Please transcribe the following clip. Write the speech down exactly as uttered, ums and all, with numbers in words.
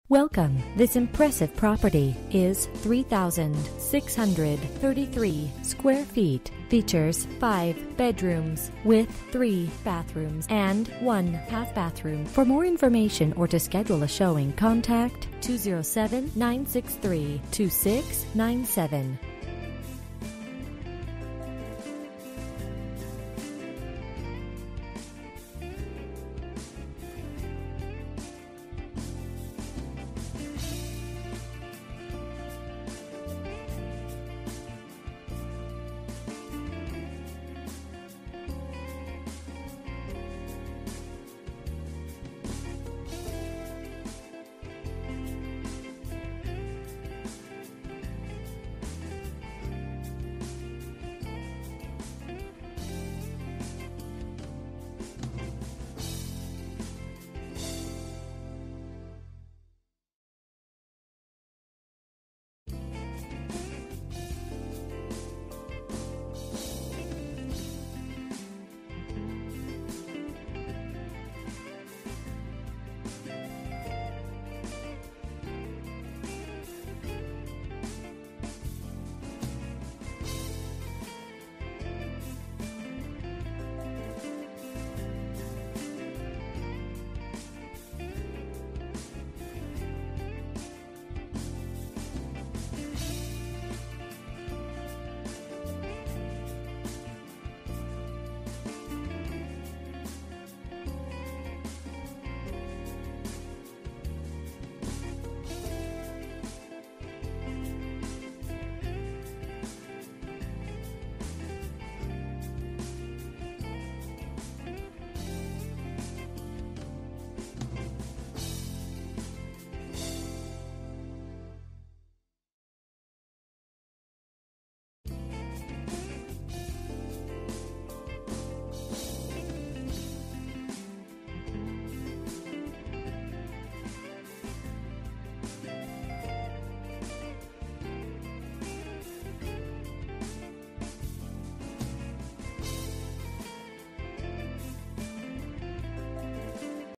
Welcome. This impressive property is three thousand six hundred thirty-three square feet. Features five bedrooms with three bathrooms and one half bathroom. For more information or to schedule a showing, contact two zero seven, nine six three, two six nine seven.